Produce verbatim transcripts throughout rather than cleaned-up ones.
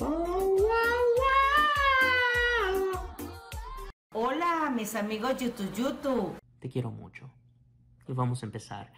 Hola, mis amigos YouTube YouTube. Te quiero mucho. Y vamos a empezar.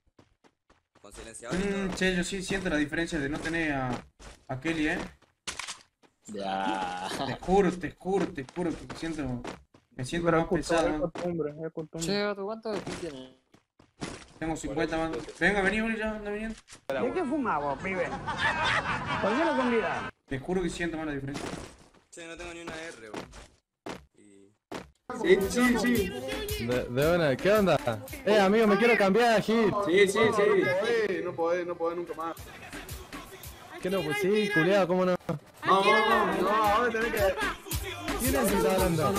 Mm, che, yo sí siento la diferencia de no tener a, a Kelly, ¿eh? Ya. Te juro, te juro, te juro que siento, me siento más pesado. Es costumbre, es costumbre. Che, ¿tú cuánto de tienes? Tengo cincuenta más. Venga, vení, Oli, ya, anda viniendo. ¿De qué fumamos, pibe? ¿Por qué no convidas? Te juro que siento más la diferencia. Che, no tengo ni una R, weón. Y... Sí, sí, sí. De, de una, ¿qué onda? Eh, amigo, me quiero cambiar a Hit. Sí, sí, sí. No podés, no podés nunca más. ¿Qué no? Pues sí, culiado, ¿cómo no? Vamos, vamos, No, ahora tenés que... ¿Quién es el que está hablando?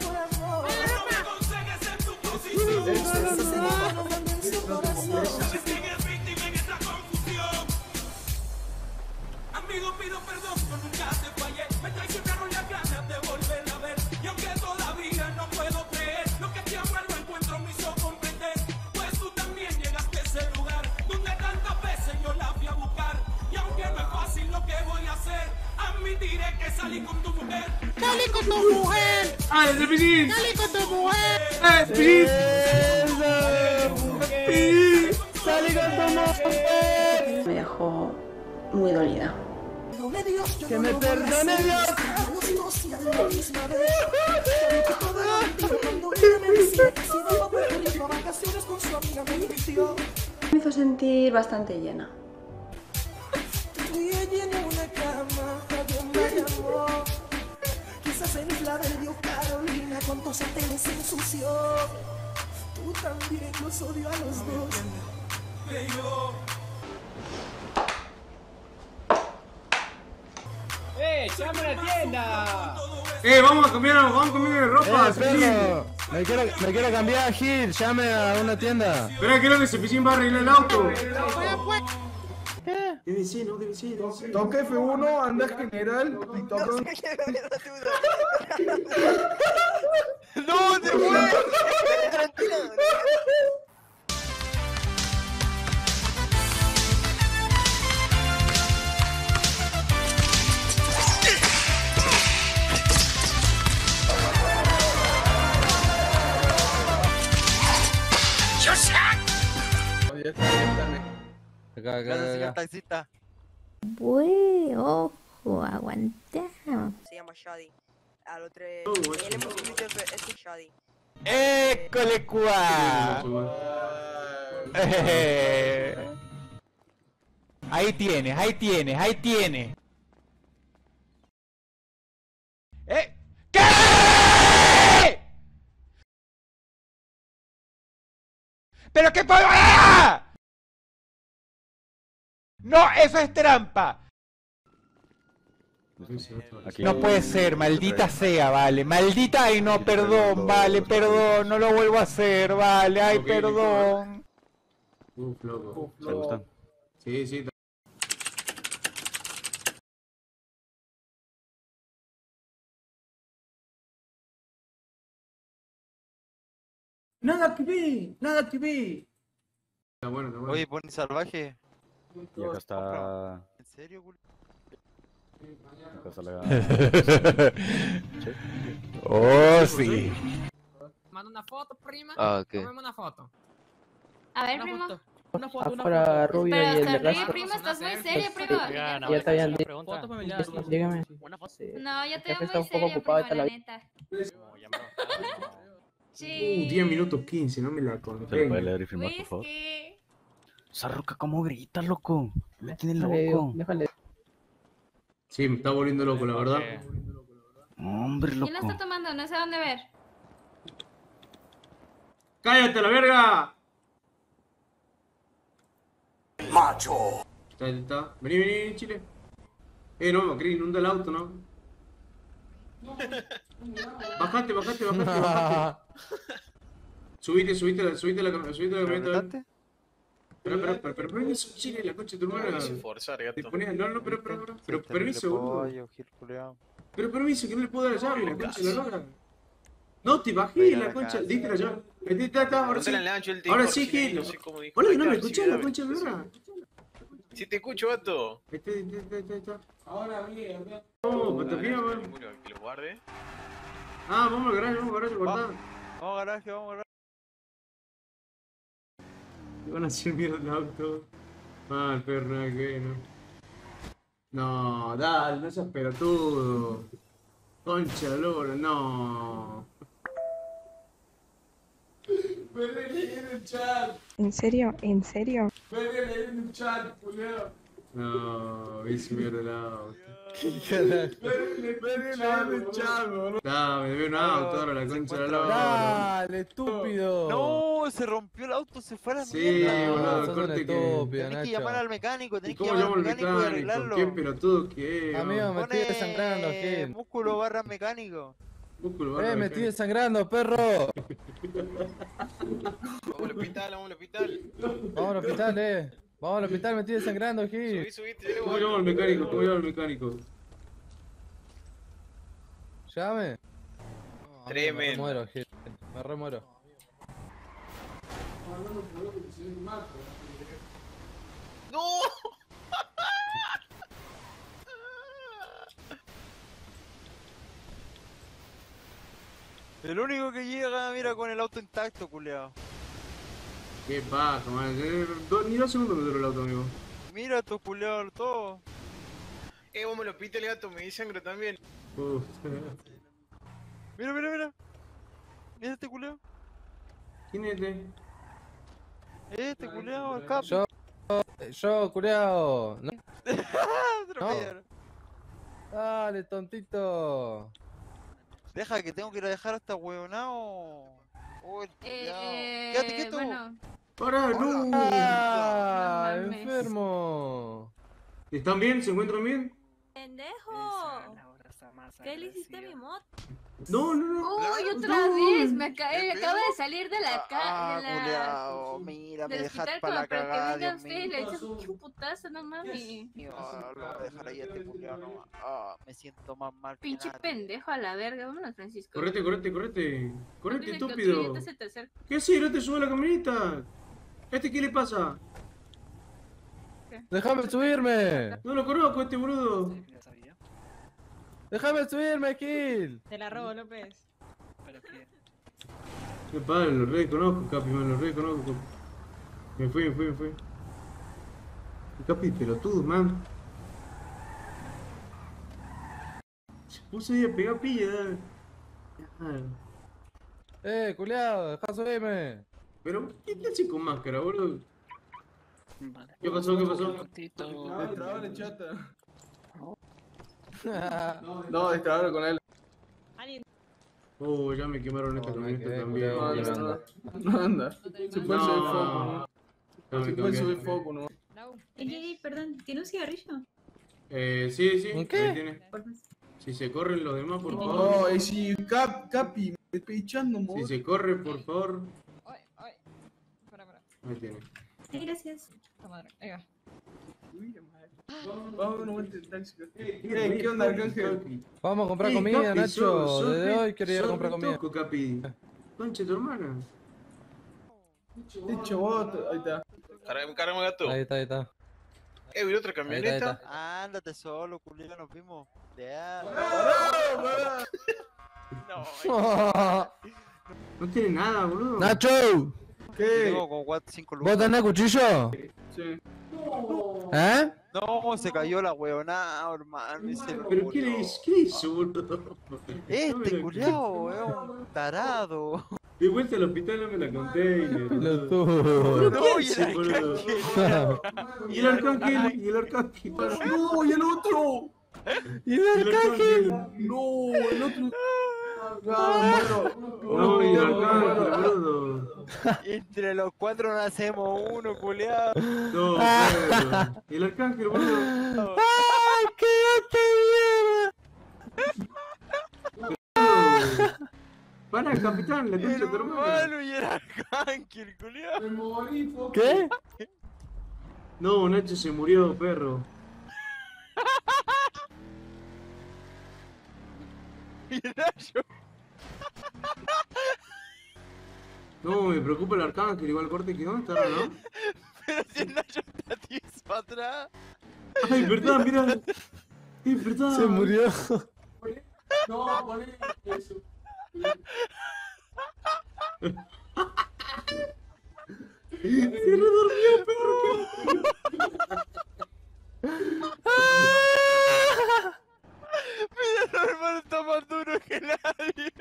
Amigo, pido perdón, yo nunca te fallé. Me traicionaron las ganas de volver a ver. Y aunque todavía no puedo creer lo que te amo, lo encuentro me hizo comprender. Pues tú también llegaste a ese lugar donde tantas veces yo la fui a buscar. Y aunque no es fácil lo que voy a hacer, admitiré que salí con tu mujer. ¡Salí con tu mujer! ¡Ah, el Cepillín! ¡Salí con tu mujer! ¡Ah, el Cepillín! ¡Salí con tu mujer! Me dejó muy dolida. ¡Que me perdone Dios! Me hizo sentir bastante llena. Quizás en Isla del Dios Carolina cuántos hoteles se ensució. Tú también los odio a los dos. ¡Eh, llama a la tienda! ¡Eh, vamos a cambiar, vamos a cambiar de ropa! ¡Eh, perro! Me quiero, me quiero cambiar a Hit, llame a una tienda. Espera, creo que Cepillín va a arreglar el auto. ¿Qué? Debe ser, no, debe ser, debe ser. Toca F uno, anda general y toca... ¡No, te fue! Tranquilo. Acá, acá, Gracias, señor acá. taxista. Bue, ojo, aguanta. Se llama Shadi. Al otro. Él es muy bonito, es Shadi. ¡École, cuá! Eh. Ahí tienes, ahí tienes, ahí tienes. ¿Eh? ¿Qué? ¿Pero qué puedo? ¡Ah! No, eso es trampa. No puede ser, maldita sea, vale. Maldita, ay no, perdón, vale, perdón, no lo vuelvo a hacer, vale, ay, perdón. Uf, loco. ¿Te gustan? Sí, sí. Nada que vi, nada que vi. Está bueno, está bueno. Oye, pon salvaje. Y acá está... ¿En serio, culo? Acá está la... Oh, sí. Manda una foto, prima. Ah, ok. Tomemos una foto. A ver, Una primo. foto. Una foto, una Afuera foto. Rubio Pero y el de sonríe, raza. primo, estás muy serio, primo. Ya te habían dicho. Foto familiar. Dígame. Una foto. Sí. No, yo El te jefe veo está muy un poco serio, ocupado primo, esta la la neta. Uh, Sí. diez minutos quince, no me la ¿Te lo puedes conté. leer y firmar, por favor? Whisky. Esa roca, ¿cómo grita, loco? Me tiene Déjale, loco. déjale. Sí, me está volviendo loco, la verdad. Hombre, ¿Quién loco. lo está tomando? No sé dónde ver. ¡Cállate la verga! ¡Macho! Está, está. Vení, vení, Chile. Eh, no, Cris, inunda el auto, ¿no? Bajate, bajate, bajate, bajate. Subite, subite, subite la camioneta, subite la camioneta. Espera, espera, espera, pero permiso, Chile, la concha de tu hermana. Te pones, no, no, pero, pero, pero, pero permiso, boludo. Pero permiso, que no le puedo dar la llave, la concha de la lora. No, te bajé la concha, diste la llave. Ahí está, está, ahora sí. Ahora sí, Gil. Hola, que no me escuchás la concha de la lora. Si te escucho, gato. Ahí está, ahí está, ahí está, ahí está. Ahora bien, acá. Oh, patapía, man. Que lo guarde. Ah, vamos al garaje, vamos al garaje, guardá. Vamos al garaje, vamos al garaje. Te van a hacer mierda el auto. Ah, el perro, nada que ver, ¿no? No, dale, no seas pelotudo. Concha la lora, no. Me leí en el chat. ¿En serio? ¿En serio? Me leí en el chat, culero. No, hice mierda el auto. Me leí en el chat, boludo. No, me debe un auto ahora, la concha de la lora. Dale, estúpido. No, se rompió el auto, se fue a la Sí, mierda. boludo, sos corte un que... estúpido, Tenés que llamar al mecánico, tenés que ¿Cómo llamar llamo al al mecánico y mecánico? arreglarlo. ¿Qué pelotudo que es? Amigo, me estoy Pone desangrando, Gil. músculo barra mecánico. Músculo, Eh, barra, me estoy mecánico. desangrando, perro. Vamos al hospital, vamos al hospital. Vamos al hospital, eh. Vamos al hospital, me estoy desangrando, Gil. Subí, subí, te ¿Cómo llamo al mecánico? ¿Cómo llamo al mecánico? Llame. Me Tremendo. remuero, Gil. Me remuero. ¡No! El único que llega, mira, con el auto intacto, culeado. ¿Qué pasa, man? Eh, do- Ni dos segundos me duró el auto, amigo. Mira tu culeado, todo. Eh, vamos al hospital, gato, me di sangre también. Uf. Mira, mira, mira. Mira este culeado. ¿Quién es este? Este culeado, el capo. Yo, yo, culeado. No. Atropellaron. Dale, tontito. Deja que tengo que ir a dejar hasta huevonao. Oh, el culeado. Eh, Quédate quieto. bueno. ¡Para, no! Ah, No mames. enfermo. ¿Están bien? ¿Se encuentran bien? ¡Pendejo! ¿Qué le hiciste a mi mod? No, no, no. Uy, otra No. vez. Me acá- eh, acabo de salir de la Ah, ca de la culeado, mira, me del dejaste hospital para como la para que cagada, venga Dios usted y mío. le eches un putazo, no mames. Ah, lo voy a dejar ahí a este culeado, no. Ah, me siento más mal que Pinche nadie. pendejo a la verga. Vámonos, Francisco. Correte, correte, correte. Correte, Dice que estúpido. otro idiota se te acerca. ¿Qué haces? ¿No te sube la camioneta? ¿Este qué le pasa? Déjame subirme. No lo conozco, este boludo. Déjame subirme, Gil. Te la robo, López. Qué padre, lo reconozco, Capi, man, lo reconozco. Me fui, me fui, me fui. Capi, pelotudo, man. Se puso ahí a pegar pilla, dale. Ah, Eh, culeado, deja subirme. Pero, ¿qué te hace con máscara, boludo? ¿Qué pasó? ¿Qué pasó? Destrabale, chata. No, descargarlo con él. Oh, ya me quemaron esta camioneta quedé, también. culiao, Ya ya anda. No anda. Se puede No. subir foco, ¿no? Ya me Se puede cambié. subir foco, ¿no? Ey, ey, perdón, ¿tiene un cigarrillo? Eh, sí, sí. ¿En qué? ahí tiene. Si se corren los demás, por No, favor. y si Cap, Capi, me estoy echando, mo. Si se corre, por favor. Ay, ay. Para, para. Ahí tiene. Ay, gracias. La madre, ahí va. Vamos a dar una vuelta en taxi. Eh, ¿qué onda, Arcángel? Vamos a comprar Ey, comida, Capi, Nacho. sos- sos Desde re- hoy quería ir a sos comprar re comida. toco, Capi. Concha tu hermana. Este chabot, ahí está. Cargame, cargame, gato. Ahí está, ahí está. Eh, vi otra Ahí está, ahí camioneta. está. Ándate solo, culiao, nos vimos. Ya. No tiene nada, boludo. Nacho, ¿Qué? Tengo como cuatro, cinco ¿vos lucas. tenés cuchillo? Sí. ¿Eh? No, se cayó la huevonada, hermano. y se lo ¿Pero qué le murió. hizo? ¿Qué hizo, boludo? Este No me la- culiao, es un tarado. De vuelta al hospital no me la conté. Pelotudo. No, y Sí, el boludo. arcángel. Y el arcángel, y el arcángel. No, y el otro. ¿Y el arcángel? No, el otro. Ah, bueno. No, y el arcángel, boludo. Entre los cuatro no hacemos uno, culiao. No, boludo. Y el arcángel, boludo. ¡Ay, qué Boludo. Para, capitán, la concha El de tu hermana. humano y el arcángel, culiao. Me morí, foco. ¿Qué? No, Nacho se murió, perro. Y Nacho. No, me preocupa el arcángel, igual corte que dónde está, ¿no? Pero si el Nacho está tieso. para atrás. Ay, verdad, mira. Es verdad. Se murió. No, poné eso. Se redormió, perro. Mira, los hermanos están más duros que nadie.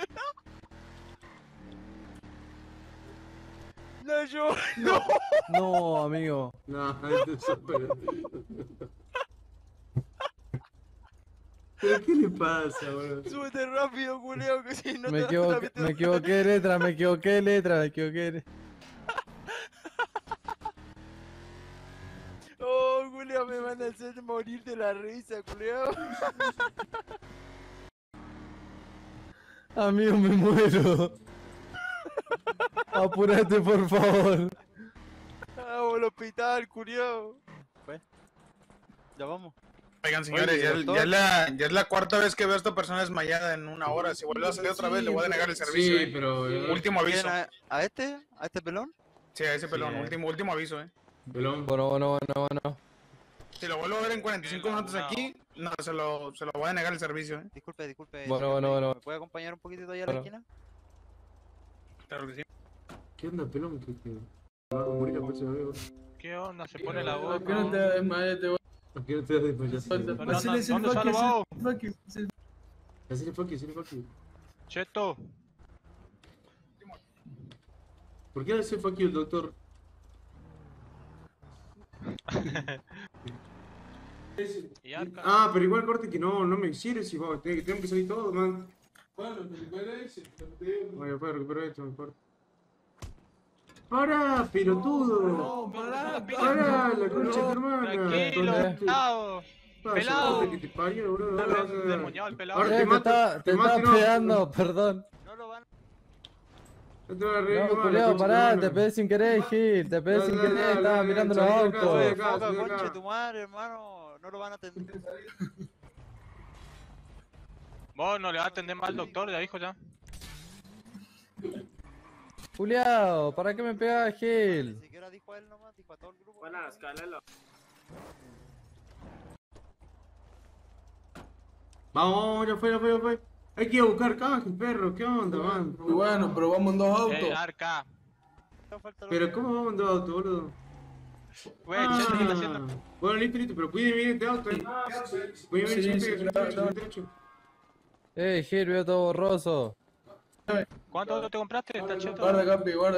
No, yo. No. No, amigo. No, esto es súper. ¿Pero qué le pasa, boludo? Súbete rápido, culeo, que si no Me te equivoqué, me equivoqué de letra, me equivoqué de letra, me equivoqué de letra. Oh, culeo, me van a hacer morir de la risa, culeo. Amigo, me muero. Apúrate, por favor. Vamos al hospital, culeo. ¿Fue? Ya vamos. Oigan, señores, Oye, ya, doctor. ya, es la, ya es la cuarta vez que veo a esta persona desmayada en una hora. Si vuelve a salir otra vez, le voy a denegar el servicio. Sí, eh. pero... Último aviso. ¿A, ¿A este? ¿A este pelón? Sí, a ese pelón. Sí, eh. último, último aviso, eh. Pelón. Bueno, bueno, bueno, bueno. Si lo vuelvo a ver en cuarenta y cinco minutos aquí, no, se lo, se lo voy a denegar el servicio, eh. Disculpe, disculpe. Bueno, señor bueno, médico, bueno. ¿Me puede acompañar un poquitito allá a la Bueno. esquina? Claro que sí. ¿Qué onda, pelón? ¿Qué, qué? Va a morir a próxima vez. ¿Qué onda? Se pone la voz. ¿Por qué no te desmayas? Te voy ¿A qué no te das después? Ya sé. ¿Dónde Hacele ese ¿Dónde fuck está you, Lobao? ese fuck you, ese- Hacele fuck you, hacele fuck you. Cheto. ¿Por qué hace fuck you el doctor? Y Arca. Ah, pero igual corte que no, no me sirve si vos, tengo que salir todo, man. Bueno, recupera ese. Voy a poder recuperar esto mejor. ¡Para, pelotudo! No, pará, ¡Para, la concha de tu hermana! Tranquilo, Tonto. pelado. Pasa, pelado. puta que te parió, bro. Está Ahora vas a- endemoniado el pelado. Ahora Eh, te te mato, estaba, te te mato, estaba no. pegando, perdón. No lo van a... No te vas a reír, No, mamá, culiao, la concha de pará, tu te hermana. pegué sin querer, Gil, te pegué No, sin no, querer, no, estaba no, mirando no, los salí de acá, salí de autos. acá. Foca, salí de concha acá. de tu madre, hermano. No lo van a atender. Vos no le vas a atender mal al doctor, ya dijo ya. Juliao, ¿para qué me pegas, Gil? Ni siquiera dijo a él nomás, dijo a todo el grupo. Buenas, Calelo. Vamos, vamos, ya fue, ya fue, ya fue. Hay que ir a buscar cajas, perro, ¿qué onda, man? Muy bueno, pero vamos en dos autos. Eh, Arca. Pero ¿cómo vamos en dos autos, boludo? Güey, Cheto, ¿qué está haciendo? Bueno, listo, listo, pero cuiden bien este auto, eh. Cuiden bien, Sí, sí, sí, sí, claro, sí, claro. sí, sí. Eh, Gil, veo todo borroso. ¿Cuánto auto te compraste? Está Cheto. Guarda, Capi, guarda.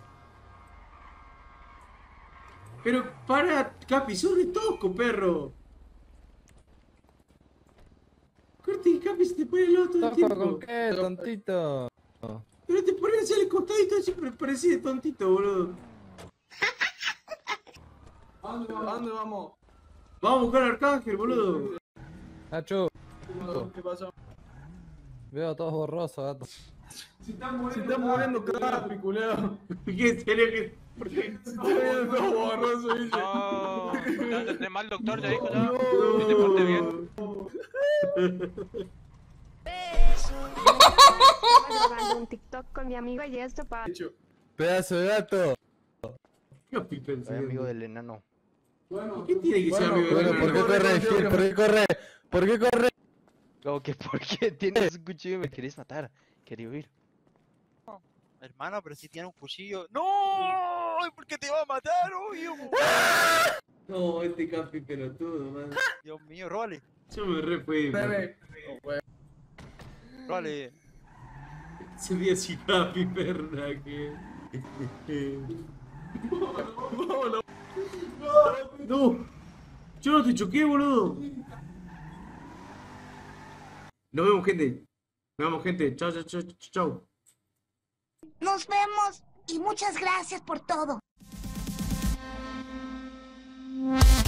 Pero para, Capi, sos de tosco, perro. Corte, Capi, se te pone el auto todo el ¿Toco con tiempo. qué, tontito? Pero te pones hacia el costadito, siempre parece de tontito, boludo. ¿A dónde vamos? ¿A dónde vamos? Vamos a buscar al Arcángel, boludo. Nacho, ¿Qué pasó? veo todos borrosos, gato. Si está muriendo Capi, culeo. ¿Qué? ¿En serio que? ¿Por qué? Se está muriendo todo borroso, dice. No, te vas a atender mal al doctor, ya dijo ya. Que te porte bien. Estaba grabando un TikTok con mi amigo y esto para... Pedazo de gato. Capi, pensé. Soy amigo del enano. ¿Qué tiene que ser amigo Bueno, de ¿por qué corre, Gil? ¿Por qué corre? ¿Por qué corre? Como que, ¿por qué tienes un cuchillo y me querés matar? Quería huir. No, hermano, pero si tiene un cuchillo. ¡No! ¿Por qué te va a matar, obvio? No, este Capi pelotudo, man. Dios mío, róbale. Yo me re fui, man. Bebé. Róbale. Se ve así Capi, perra, que... No, yo no te choqué, boludo. Nos vemos, gente. Nos vemos, gente. Chao, chao, chao, chao. Nos vemos y muchas gracias por todo.